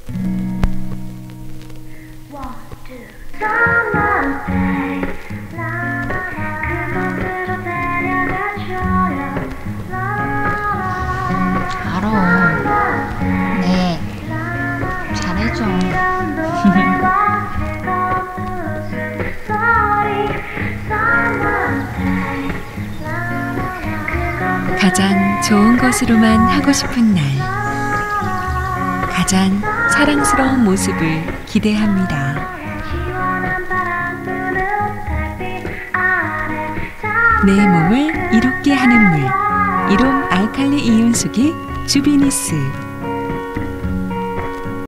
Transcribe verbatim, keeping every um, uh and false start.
알아. 네, 잘해줘. 가장 좋은 것으로만 하고 싶은 날, 가장 사랑스러운 모습을 기대합니다. 내 몸을 이롭게 하는 물, 이롬 알칼리 이온수기 주비니스.